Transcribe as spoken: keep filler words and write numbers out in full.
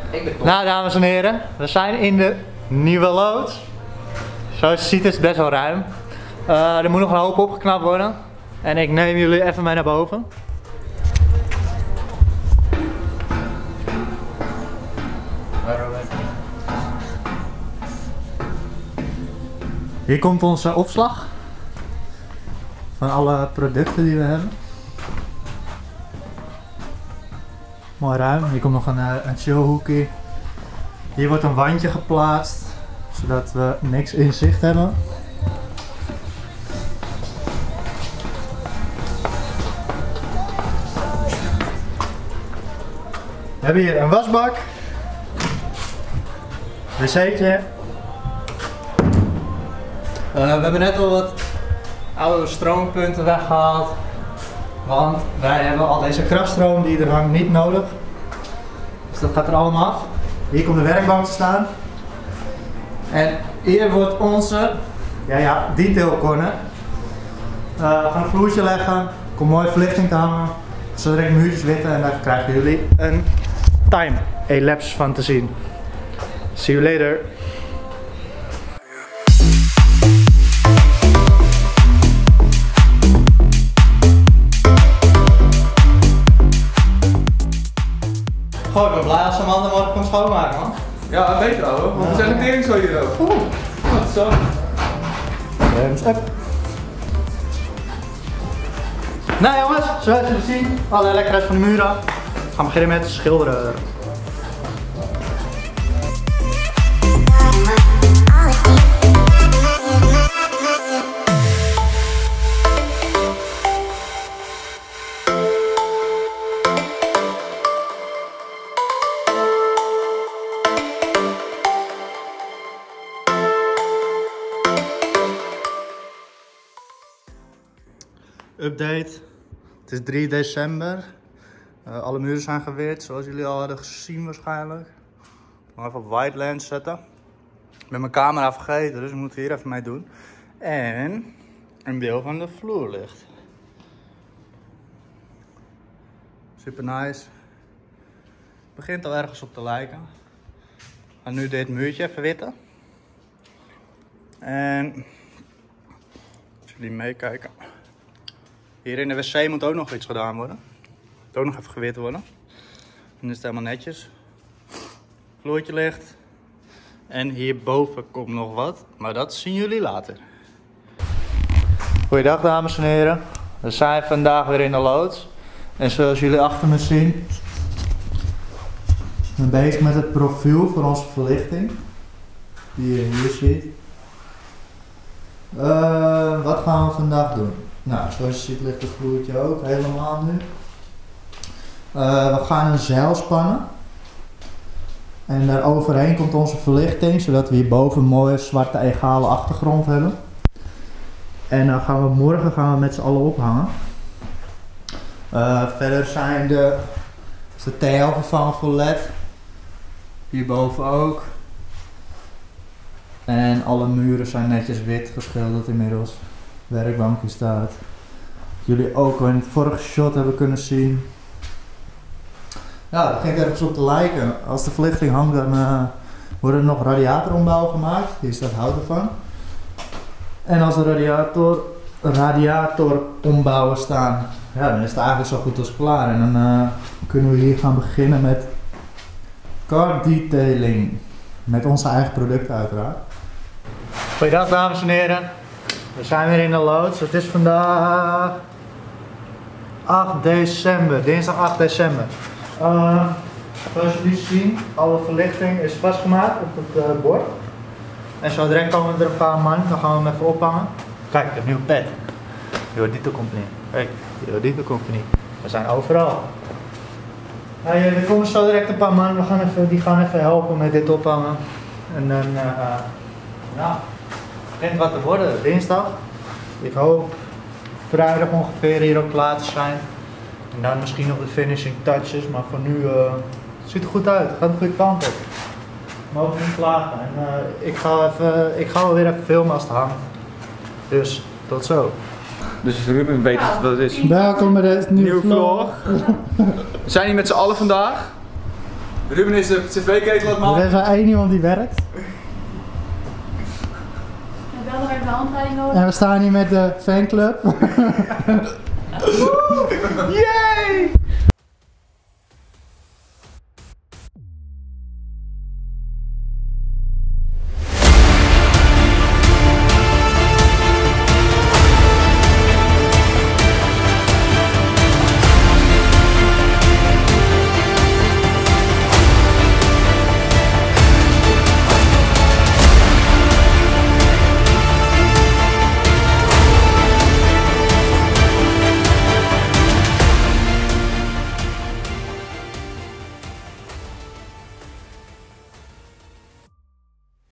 Ik ben top. Nou, dames en heren, we zijn in de nieuwe loods. Zoals je ziet is het best wel ruim. Uh, er moet nog een hoop opgeknapt worden. En ik neem jullie even mee naar boven. Hier komt onze opslag van alle producten die we hebben. Mooi ruim. Hier komt nog een, een chillhoekje. Hier wordt een wandje geplaatst, zodat we niks in zicht hebben. We hebben hier een wasbak, wc'tje. Uh, we hebben net al wat oude stroompunten weggehaald, want wij hebben al deze krachtstroom die er hangt niet nodig. Dus dat gaat er allemaal af. Hier komt de werkbank te staan. En hier wordt onze ja, ja, detail corner. Uh, we gaan een vloertje leggen, komt mooi verlichting te hangen. Zo direct muurtjes witten en daar krijgen jullie een time-elapse van te zien. See you later. Goh, ik ben blij als Amanda morgen komt schoonmaken, man. Ja, beter hoor, want we zijn een tering zo hier ook. Oeh, wat zo. Thumbs up. Nou jongens, zoals jullie zien, alle elektra's van de muur af. We gaan beginnen met schilderen. Update. Het is drie december. Uh, alle muren zijn geweerd, zoals jullie al hadden gezien waarschijnlijk. Ik ga even op white lens zetten. Ik ben mijn camera vergeten, dus ik moet hier even mee doen. En een deel van de vloer ligt. Super nice. Het begint al ergens op te lijken. Ik ga nu dit muurtje even witten. En als jullie meekijken. Hier in de wc moet ook nog iets gedaan worden. Moet ook nog even gewit worden. Dan is het helemaal netjes. Vloertje ligt. En hierboven komt nog wat. Maar dat zien jullie later. Goeiedag dames en heren. We zijn vandaag weer in de loods. En zoals jullie achter me zien. Ik ben bezig met het profiel voor onze verlichting. Die je hier ziet. Uh, wat gaan we vandaag doen? Nou, zoals je ziet ligt het vloertje ook helemaal nu. Uh, we gaan een zeil spannen. En daar overheen komt onze verlichting, zodat we hierboven een mooie zwarte egale achtergrond hebben. En dan gaan we morgen gaan we met z'n allen ophangen. Uh, verder zijn de, is de T L vervangen voor L E D. Hierboven ook. En alle muren zijn netjes wit geschilderd inmiddels. Werkbankje staat. Jullie ook al in het vorige shot hebben kunnen zien. Ja, dat ging ergens op te lijken. Als de verlichting hangt, dan uh, worden er nog radiatorombouwen gemaakt. Hier staat hout ervan. En als de radiator, radiatorombouwen staan, ja, dan is het eigenlijk zo goed als klaar. En dan uh, kunnen we hier gaan beginnen met car detailing. Met onze eigen producten uiteraard. Goeiedag dames en heren. We zijn weer in de loods. Het is vandaag acht december, dinsdag acht december. Uh, zoals jullie zien, alle verlichting is vastgemaakt op het uh, bord. En zo direct komen er een paar man, dan gaan we hem even ophangen. Kijk, een nieuw pet. Jodito Company. Kijk, Jodito Company. We zijn overal. Hey, er komen zo direct een paar man, we gaan even, die gaan even helpen met dit ophangen. En dan, uh, uh, nou. Begint wat te worden, dinsdag. Ik hoop vrijdag ongeveer hier ook klaar te zijn. En dan misschien nog de finishing touches, maar voor nu uh, het ziet er goed uit. Het gaat de goede kant op. We mogen niet klagen. En uh, ik ga even, ik ga wel weer even filmen als het hangt. Dus tot zo. Dus Ruben weet wat het is. Welkom bij deze nieuwe, nieuwe vlog. We zijn hier met z'n allen vandaag. Ruben is de cv-ketel aan het Er maken. is maar één iemand die werkt. En wel nog even de handleiding nodig. En we staan hier met de fanclub. Yeah!